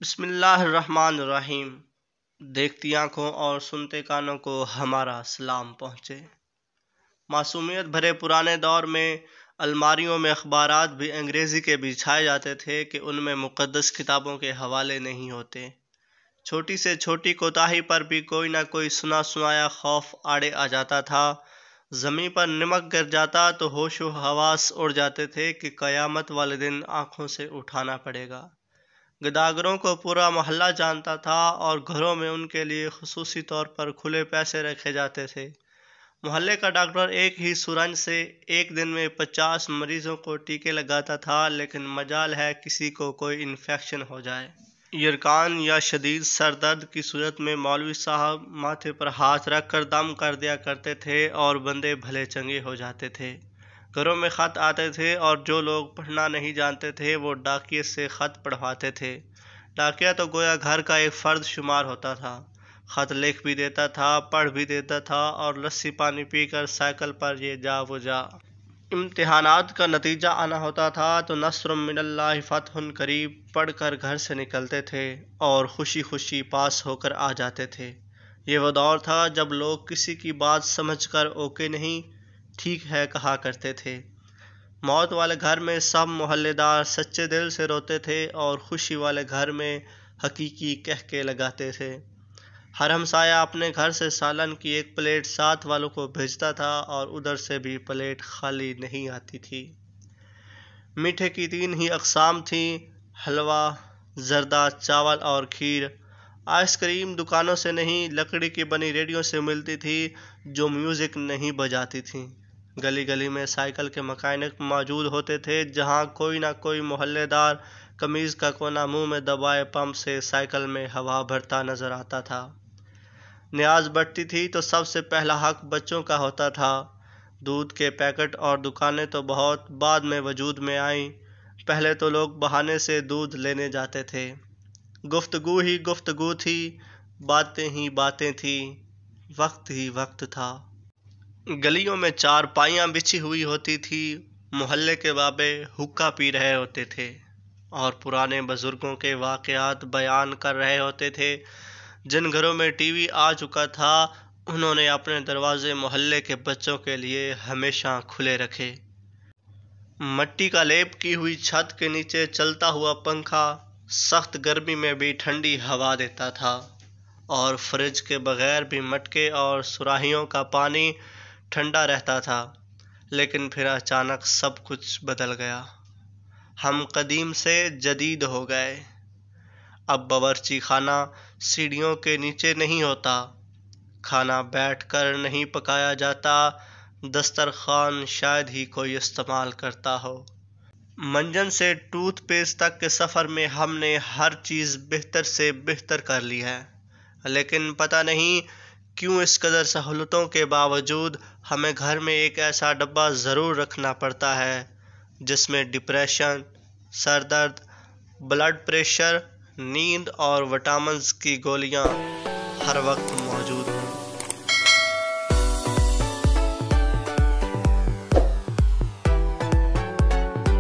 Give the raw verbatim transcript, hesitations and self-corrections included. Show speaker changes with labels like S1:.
S1: बिस्मिल्लाह अर्रहमान अर्रहीम। देखती आंखों और सुनते कानों को हमारा सलाम पहुँचे। मासूमियत भरे पुराने दौर में अलमारियों में अखबारात भी अंग्रेज़ी के बिछाए जाते थे कि उनमें मुक़द्दस किताबों के हवाले नहीं होते। छोटी से छोटी कोताही पर भी कोई ना कोई सुना सुनाया खौफ आड़े आ जाता था। ज़मीन पर नमक गिर जाता तो होशो हवास उड़ जाते थे कि क़यामत वाले दिन आँखों से उठाना पड़ेगा। गदागरों को पूरा मोहल्ला जानता था और घरों में उनके लिए खुसूसी तौर पर खुले पैसे रखे जाते थे। मोहल्ले का डॉक्टर एक ही सुरंज से एक दिन में पचास मरीजों को टीके लगाता था, लेकिन मजाल है किसी को कोई इन्फेक्शन हो जाए। यरकान या शदीद सर दर्द की सूरत में मौलवी साहब माथे पर हाथ रख कर दम कर दिया करते थे और बंदे भले चंगे हो जाते थे। घरों में ख़त आते थे और जो लोग पढ़ना नहीं जानते थे वो डाकिये से ख़त पढ़वाते थे। डाकिया तो गोया घर का एक फ़र्द शुमार होता था। ख़त लिख भी देता था, पढ़ भी देता था और लस्सी पानी पीकर साइकिल पर ये जा वो जा। इम्तिहानात का नतीजा आना होता था तो नस्रुम मिनल्लाहि फ़तहुन करीब पढ़ कर घर से निकलते थे और खुशी खुशी पास होकर आ जाते थे। ये वो दौर था जब लोग किसी की बात समझकर ओके नहीं ठीक है कहा करते थे। मौत वाले घर में सब मोहल्लेदार सच्चे दिल से रोते थे और खुशी वाले घर में हकीकी कह के लगाते थे। हर हमसाया अपने घर से सालन की एक प्लेट साथ वालों को भेजता था और उधर से भी प्लेट खाली नहीं आती थी। मीठे की तीन ही अक़साम थी, हलवा, जर्दा, चावल और खीर। आइसक्रीम दुकानों से नहीं, लकड़ी की बनी रेडियो से मिलती थी जो म्यूज़िक नहीं बजाती थी। गली गली में साइकिल के मकैनिक मौजूद होते थे, जहां कोई ना कोई मोहल्लेदार कमीज़ का कोना मुंह में दबाए पंप से साइकिल में हवा भरता नजर आता था। न्याज बढ़ती थी तो सबसे पहला हक बच्चों का होता था। दूध के पैकेट और दुकानें तो बहुत बाद में वजूद में आईं। पहले तो लोग बहाने से दूध लेने जाते थे। गुफ्तगू ही गुफ्तगू थी, बातें ही बातें थी, वक्त ही वक्त था। गलियों में चार पाइयाँ बिछी हुई होती थी। मोहल्ले के बाबे हुक्का पी रहे होते थे और पुराने बुजुर्गों के वाक़यात बयान कर रहे होते थे। जिन घरों में टीवी आ चुका था उन्होंने अपने दरवाजे मोहल्ले के बच्चों के लिए हमेशा खुले रखे। मट्टी का लेप की हुई छत के नीचे चलता हुआ पंखा सख्त गर्मी में भी ठंडी हवा देता था और फ्रिज के बगैर भी मटके और सुराहियों का पानी ठंडा रहता था। लेकिन फिर अचानक सब कुछ बदल गया। हम कदीम से जदीद हो गए। अब बावर्ची खाना सीढ़ियों के नीचे नहीं होता, खाना बैठकर नहीं पकाया जाता, दस्तरखान शायद ही कोई इस्तेमाल करता हो। मंजन से टूथपेस्ट तक के सफ़र में हमने हर चीज़ बेहतर से बेहतर कर ली है, लेकिन पता नहीं क्यों इस कदर सहूलतों के बावजूद हमें घर में एक ऐसा डब्बा ज़रूर रखना पड़ता है जिसमें डिप्रेशन, सर दर्द, ब्लड प्रेशर, नींद और विटामिन्स की गोलियां हर वक्त